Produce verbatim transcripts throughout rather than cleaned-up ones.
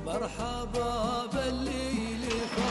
مرحبا بالليل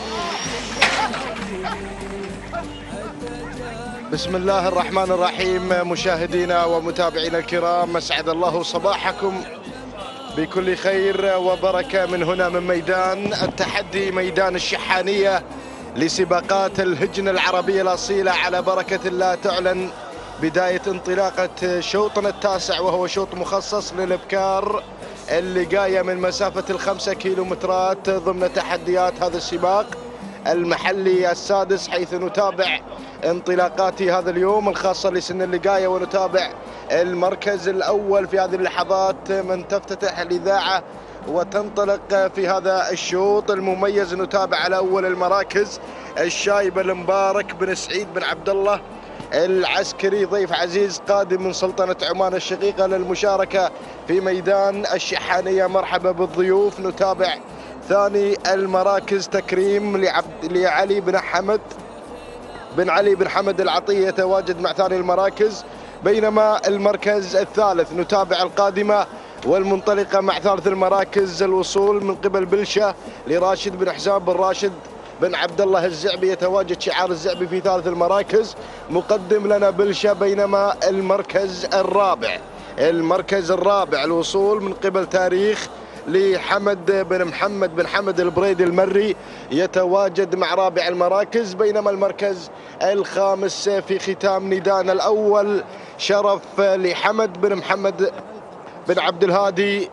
بسم الله الرحمن الرحيم. مشاهدينا ومتابعينا الكرام، اسعد الله صباحكم بكل خير وبركة من هنا من ميدان التحدي، ميدان الشحانية لسباقات الهجن العربية الأصيلة. على بركة الله تعلن بداية انطلاقة شوطنا التاسع، وهو شوط مخصص للإبكار اللي جاية من مسافة الخمسة كيلومترات ضمن تحديات هذا السباق المحلي السادس، حيث نتابع انطلاقات هذا اليوم الخاصة لسن اللقاية، ونتابع المركز الأول في هذه اللحظات من تفتتح الإذاعة وتنطلق في هذا الشوط المميز. نتابع على أول المراكز الشايب المبارك بن سعيد بن عبد الله العسكري، ضيف عزيز قادم من سلطنة عمان الشقيقة للمشاركة في ميدان الشحانية. مرحبا بالضيوف. نتابع ثاني المراكز تكريم لعبد لعلي بن حمد بن علي بن حمد العطية، يتواجد مع ثاني المراكز، بينما المركز الثالث نتابع القادمة والمنطلقة مع ثالث المراكز الوصول من قبل بلشة لراشد بن حسام بن راشد بن عبد الله الزعبي، يتواجد شعار الزعبي في ثالث المراكز، مقدم لنا بلشة. بينما المركز الرابع المركز الرابع الوصول من قبل تاريخ لحمد بن محمد بن حمد البريدي المري، يتواجد مع رابع المراكز. بينما المركز الخامس في ختام ندانا الأول شرف لحمد بن محمد بن عبد الهادي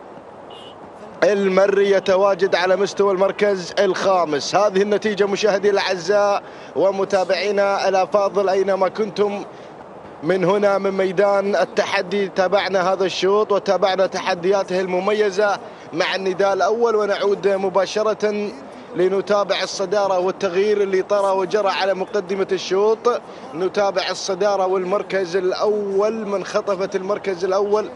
المري، يتواجد على مستوى المركز الخامس. هذه النتيجة مشاهدي الأعزاء ومتابعينا الأفاضل أينما كنتم من هنا من ميدان التحدي. تابعنا هذا الشوط وتابعنا تحدياته المميزة مع النداء الأول، ونعود مباشرة لنتابع الصدارة والتغيير اللي طرى وجرى على مقدمة الشوط. نتابع الصدارة والمركز الأول من خطفت المركز الأول.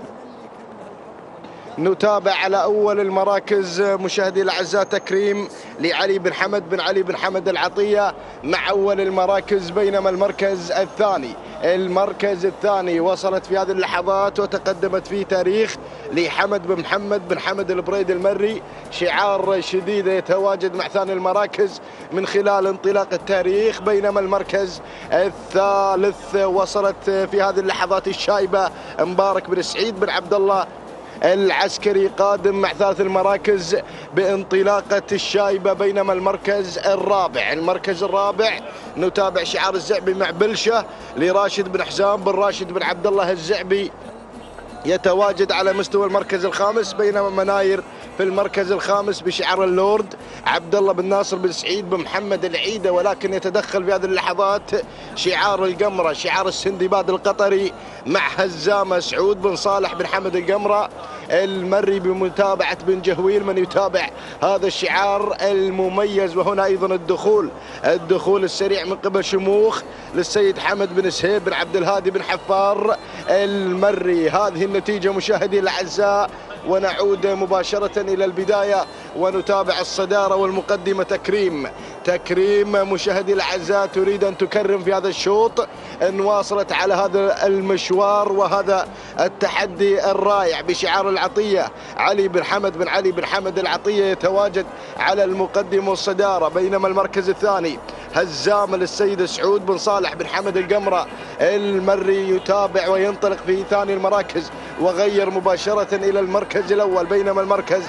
نتابع على أول المراكز مشاهدي الأعزاء تكريم لعلي بن حمد بن علي بن حمد العطية مع أول المراكز. بينما المركز الثاني المركز الثاني وصلت في هذه اللحظات وتقدمت فيه تاريخ لحمد بن محمد بن حمد البريدي المري، شعار شديد يتواجد مع ثاني المراكز من خلال انطلاق التاريخ. بينما المركز الثالث وصلت في هذه اللحظات الشايبة مبارك بن سعيد بن عبد الله العسكري، قادم مع ثالث المراكز بانطلاقة الشايبة. بينما المركز الرابع المركز الرابع نتابع شعار الزعبي مع بلشة لراشد بن حسام بن راشد بن عبد الله الزعبي، يتواجد على مستوى المركز الخامس. بينما مناير في المركز الخامس بشعار اللورد عبد الله بن ناصر بن سعيد بن محمد العيدة، ولكن يتدخل في هذه اللحظات شعار القمرة شعار السندباد القطري مع هزامة سعود بن صالح بن حمد القمرة المري بمتابعة بن جهويل من يتابع هذا الشعار المميز. وهنا أيضا الدخول الدخول السريع من قبل شموخ للسيد حمد بن سهيب بن عبد الهادي بن حفار المري. هذه النتيجة مشاهدي الأعزاء، ونعود مباشرة إلى البداية ونتابع الصدارة والمقدمة تكريم تكريم مشاهدي الأعزاء تريد أن تكرم في هذا الشوط أن واصلت على هذا المشوار وهذا التحدي الرائع بشعار العطية. علي بن حمد بن علي بن حمد العطية يتواجد على المقدمة والصدارة. بينما المركز الثاني هزام للسيد سعود بن صالح بن حمد القمرة المري يتابع وينطلق في ثاني المراكز وغير مباشرة إلى المركز الأول. بينما المركز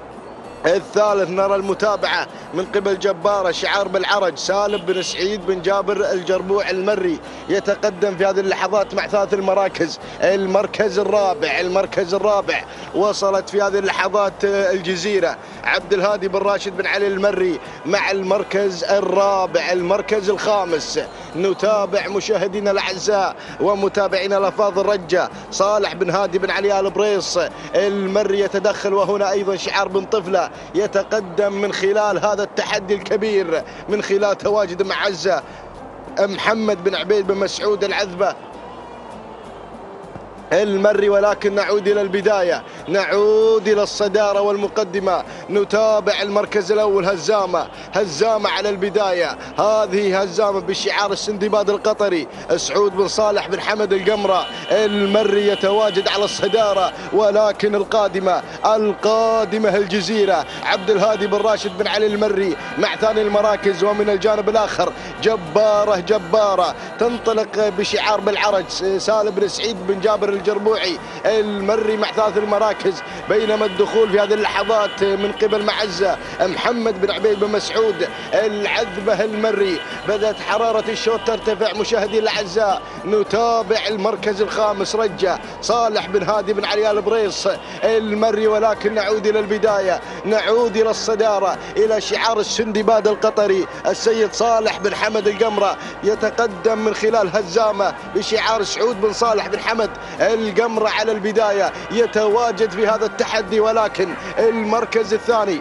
الثالث نرى المتابعة من قبل جبارة شعار بالعرج سالم بن سعيد بن جابر الجربوع المري، يتقدم في هذه اللحظات مع ثالث المراكز. المركز الرابع المركز الرابع وصلت في هذه اللحظات الجزيرة عبد الهادي بن راشد بن علي المري مع المركز الرابع. المركز الخامس نتابع مشاهدينا الأعزاء ومتابعينا الأفاضل رجة صالح بن هادي بن علي آل بريص المري يتدخل. وهنا أيضا شعار بن طفلة يتقدم من خلال هذا التحدي الكبير من خلال تواجد مع عزة محمد بن عبيد بن مسعود العذبة المري، ولكن نعود إلى البداية، نعود إلى الصدارة والمقدمة. نتابع المركز الأول هزامة، هزامة على البداية، هذه هزامة بشعار السندباد القطري سعود بن صالح بن حمد القمرة. المري يتواجد على الصدارة، ولكن القادمة القادمة الجزيرة عبد الهادي بن راشد بن علي المري مع ثاني المراكز. ومن الجانب الآخر جبارة جبارة تنطلق بشعار بالعرج سالم بن سعيد بن جابر الجربوعي. المري مع ثالث المراكز، بينما الدخول في هذه اللحظات من قبل معزة محمد بن عبيد بن مسعود العذبة. المري بدأت حرارة الشوط ترتفع مشاهدي الأعزاء. نتابع المركز الخامس رجة صالح بن هادي بن علي البريص المري، ولكن نعود إلى البداية، نعود إلى الصدارة، إلى شعار السندباد القطري السيد صالح بن حمد القمرة يتقدم من خلال هزامة بشعار سعود بن صالح بن حمد القمرة على البداية، يتواجد في هذا التحدي. ولكن المركز الثاني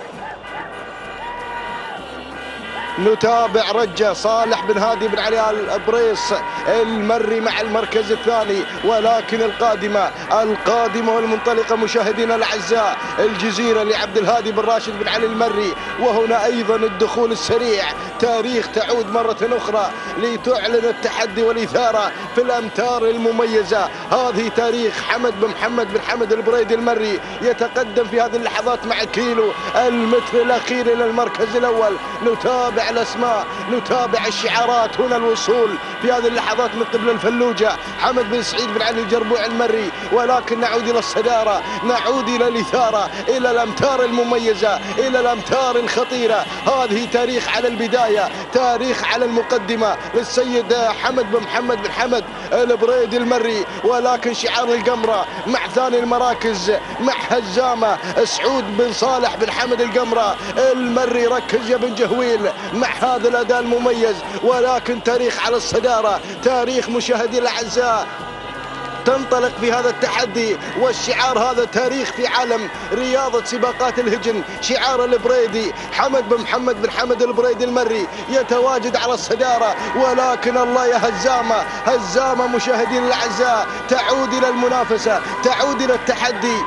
نتابع رجة صالح بن هادي بن علي البريص المري مع المركز الثاني، ولكن القادمة القادمة والمنطلقة مشاهدينا الأعزاء الجزيرة لعبد الهادي بن راشد بن علي المري. وهنا أيضا الدخول السريع، تاريخ تعود مرة أخرى لتعلن التحدي والإثارة في الأمتار المميزة. هذه تاريخ حمد بن محمد بن حمد البريدي المري يتقدم في هذه اللحظات مع كيلو المتر الأخير إلى المركز الأول. نتابع الأسماء، نتابع الشعارات. هنا الوصول في هذه اللحظات من قبل الفلوجة حمد بن سعيد بن علي الجربوع المري، ولكن نعود إلى الصدارة، نعود إلى الإثارة، إلى الأمتار المميزة، إلى الأمتار الخطيرة. هذه تاريخ على البداية، تاريخ على المقدمة للسيد حمد بن محمد بن حمد البريدي المري، ولكن شعار القمرة مع ثاني المراكز مع هزامة سعود بن صالح بن حمد القمرة المري. ركز يا بن جهويل مع هذا الأداء المميز، ولكن تاريخ على الصدارة، تاريخ مشاهدي الأعزاء تنطلق في هذا التحدي. والشعار هذا تاريخ في عالم رياضة سباقات الهجن، شعار البريدي حمد بن محمد بن حمد البريدي المري يتواجد على الصدارة. ولكن الله يا هزامة، هزامة مشاهدين الأعزاء تعود إلى المنافسة، تعود إلى التحدي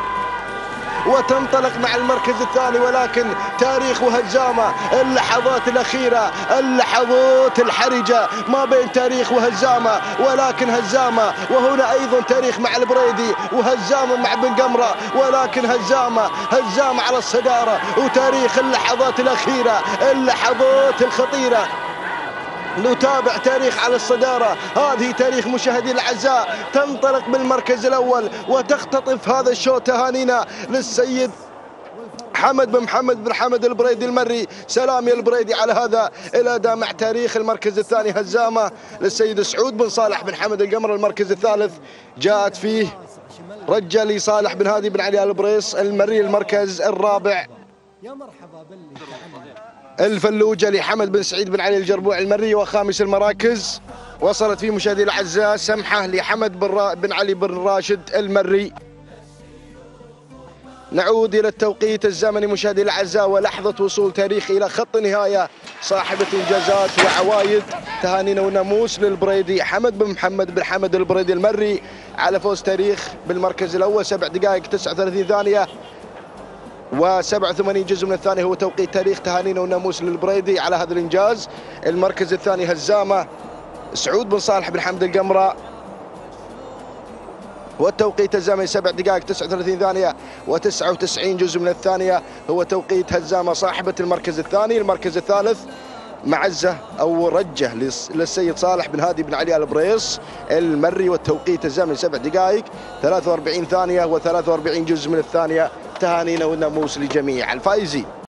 وتنطلق مع المركز الثاني. ولكن تاريخ وهزامة، اللحظات الأخيرة، اللحظات الحرجة ما بين تاريخ وهزامة، ولكن هزامة. وهنا أيضا تاريخ مع البريدي وهزامة مع بن قمرة، ولكن هزامة هزامة على الصدارة. وتاريخ اللحظات الأخيرة، اللحظات الخطيرة. نتابع تاريخ على الصدارة، هذه تاريخ مشاهدي الأعزاء تنطلق بالمركز الأول وتختطف هذا الشوط. تهانينا للسيد حمد بن محمد بن حمد البريدي المري، سلام يا البريدي على هذا الأداء. مع تاريخ المركز الثاني هزامة للسيد سعود بن صالح بن حمد القمر. المركز الثالث جاءت فيه رجة لصالح بن هادي بن علي البريص المري. المركز الرابع يا مرحبا الفلوجة لحمد بن سعيد بن علي الجربوع المري. وخامس المراكز وصلت فيه مشاهدي الأعزاء سمحة لحمد بن, را... بن علي بن راشد المري. نعود إلى التوقيت الزمني مشاهدي الأعزاء ولحظة وصول تاريخ إلى خط نهاية صاحبة إنجازات وعوايد. تهانينا وناموس للبريدي حمد بن محمد بن حمد البريدي المري على فوز تاريخ بالمركز الأول. سبع دقائق تسعة وثلاثين ثانية وسبعة وثمانين جزء من الثانية هو توقيت تاريخ. تهانينا وناموس للبريدي على هذا الإنجاز. المركز الثاني هزامة سعود بن صالح بن حمد القمرة، والتوقيت الزمني سبع دقائق تسعة وثلاثين ثانية وتسعة وتسعين جزء من الثانية هو توقيت هزامة صاحبة المركز الثاني. المركز الثالث معزة أو رجة للسيد صالح بن هادي بن علي البريص المري، والتوقيت الزمني سبع دقائق ثلاثة وأربعين ثانية وثلاثة وأربعين جزء من الثانية. تهانينا والناموس لجميع الفائزين.